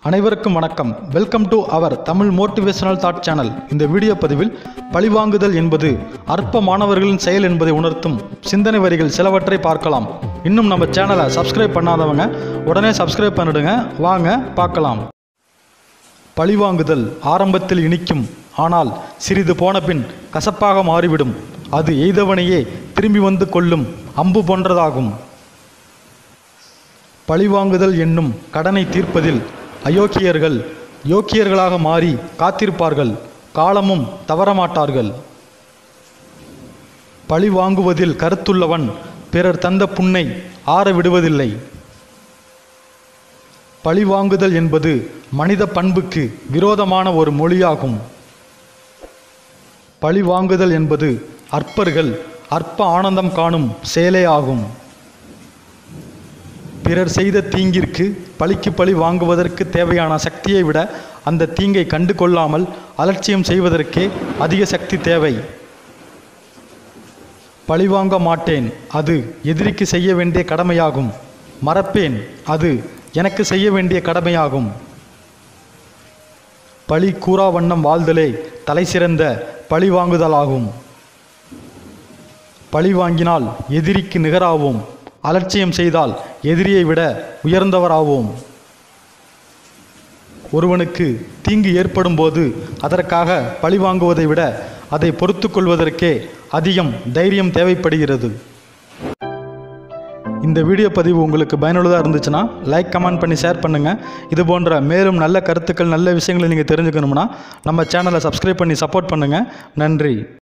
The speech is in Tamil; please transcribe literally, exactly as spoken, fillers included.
அனைவருக்கும் வணக்கம். Welcome to our Tamil motivational thought channel. இந்த வீடியோ பதிவில் பழிவாங்குதல் என்பது அற்ப மாணவர்களின் செயல் என்பதை உணர்த்தும் சிந்தனை வரிகள் சிலவற்றை பார்க்கலாம். இன்னும் நம்ம சேனலை சப்ஸ்கிரைப் பண்ணாதவங்க உடனே சப்ஸ்கிரைப் பண்ணிடுங்க. வாங்க பார்க்கலாம். பழிவாங்குதல் ஆரம்பத்தில் இனிக்கும், ஆனால் சிறிது போன பின் கசப்பாக மாறிவிடும். அது எய்தவனையே திரும்பி வந்து கொள்ளும் அம்பு போன்றதாகும். பழிவாங்குதல் என்னும் கடனை தீர்ப்பதில் அயோக்கியர்கள் யோக்கியர்களாக மாறி காத்திருப்பார்கள். காலமும் தவறமாட்டார்கள். பழி வாங்குவதில் கருத்துள்ளவன் பிறர் தந்த புண்ணை ஆற விடுவதில்லை. பழி வாங்குதல் என்பது மனித பண்புக்கு விரோதமான ஒரு மொழியாகும். பழி வாங்குதல் என்பது அற்பர்கள் அற்ப ஆனந்தம் காணும் செயலே ஆகும். பிறர் செய்த தீங்கிற்கு பழிக்கு பழி வாங்குவதற்கு தேவையான சக்தியை விட அந்த தீங்கை கண்டு கொள்ளாமல் அலட்சியம் செய்வதற்கே அதிக சக்தி தேவை. பழிவாங்க மாட்டேன், அது எதிரிக்கு செய்ய வேண்டிய கடமையாகும். மறப்பேன், அது எனக்கு செய்ய வேண்டிய கடமையாகும். பழி கூறா வண்ணம் வாழ்தலே தலை சிறந்த பழி வாங்குதலாகும். பழி வாங்கினால் எதிரிக்கு நிகராவோம். அலட்சியம் செய்தால் எதிரியை விட உயர்ந்தவராவோம். ஒருவனுக்கு தீங்கு ஏற்படும் போது அதற்காக பழி வாங்குவதை விட அதை பொறுத்து கொள்வதற்கே அதிகம் தைரியம் தேவைப்படுகிறது. இந்த வீடியோ பதிவு உங்களுக்கு பயனுள்ளதாக இருந்துச்சுன்னா லைக் கமெண்ட் பண்ணி ஷேர் பண்ணுங்கள். இது போன்ற மேலும் நல்ல கருத்துக்கள் நல்ல விஷயங்களை நீங்கள் தெரிஞ்சுக்கணும்னா நம்ம சேனலை சப்ஸ்கிரைப் பண்ணி சப்போர்ட் பண்ணுங்கள். நன்றி.